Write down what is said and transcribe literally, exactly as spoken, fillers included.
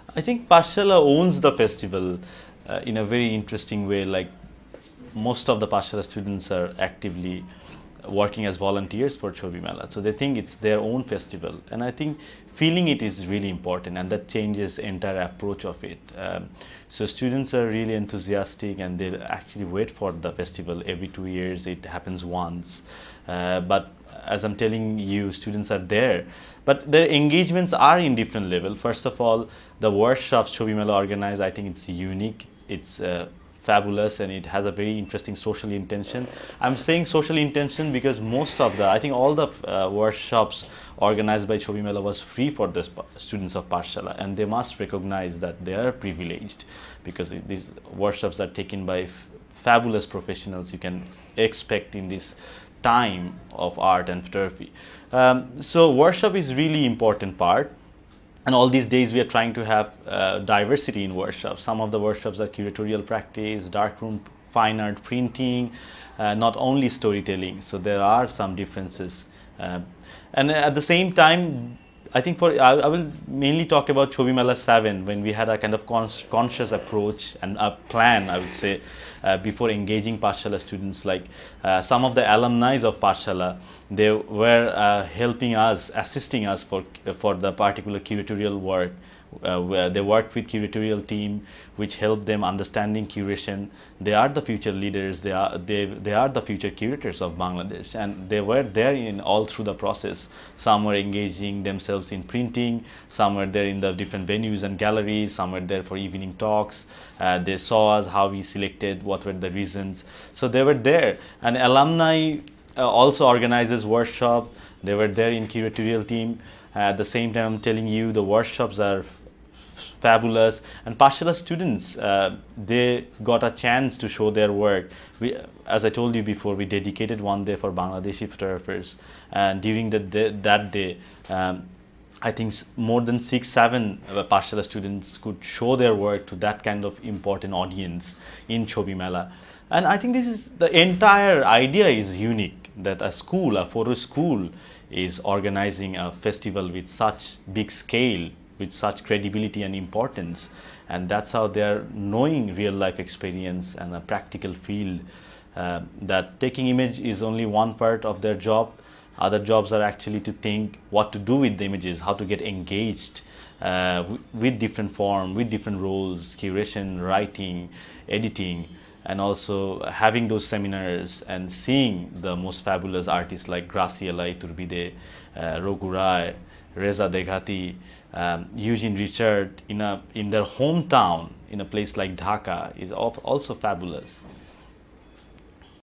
I think Pathshala owns the festival uh, in a very interesting way. Like most of the Pathshala students are actively working as volunteers for Chobi Mela, so they think it's their own festival, and I think feeling it is really important, and that changes entire approach of it. Um, so students are really enthusiastic, and they actually wait for the festival every two years. It happens once, uh, but as I'm telling you, students are there, but their engagements are in different level. First of all, the workshops Chobi Mela organize, I think it's unique. It's uh, fabulous, and it has a very interesting social intention. I'm saying social intention because most of the, I think all the uh, workshops organized by Chobi Mela was free for the students of Pathshala, and they must recognize that they are privileged because these workshops are taken by fabulous professionals you can expect in this time of art and photography. Um, so workshop is really important part. And all these days we are trying to have uh, diversity in workshops. Some of the workshops are curatorial practice, darkroom, fine art, printing, uh, not only storytelling. So there are some differences. Uh, and at the same time, I think for I, I will mainly talk about Chobi Mela seven, when we had a kind of cons conscious approach and a plan, I would say, uh, before engaging Pathshala students. Like uh, some of the alumni of Pathshala, they were uh, helping us, assisting us for for the particular curatorial work. Uh, where they worked with curatorial team, which helped them understanding curation. They are the future leaders. They are they they are the future curators of Bangladesh, and they were there in all through the process. Some were engaging themselves in printing. Some were there in the different venues and galleries. Some were there for evening talks. Uh, they saw us how we selected, what were the reasons. So they were there, and alumni uh, also organizes workshop. They were there in curatorial team. Uh, at the same time, I'm telling you, the workshops are fabulous, and Pathshala students, uh, they got a chance to show their work. We, as I told you before, we dedicated one day for Bangladeshi photographers, and during the day, that day, um, I think more than six, seven uh, Pathshala students could show their work to that kind of important audience in Chobi Mela. And I think this is, the entire idea is unique, that a school, a photo school, is organizing a festival with such big scale, with such credibility and importance, and that's how they are knowing real life experience and a practical field. Uh, that taking image is only one part of their job. Other jobs are actually to think what to do with the images, how to get engaged uh, with different form, with different roles, curation, writing, editing, and also having those seminars and seeing the most fabulous artists like Graciela Iturbide, uh, Raghu Rai, Reza Deghati, um, Eugene Richard in a in their hometown in a place like Dhaka is also fabulous.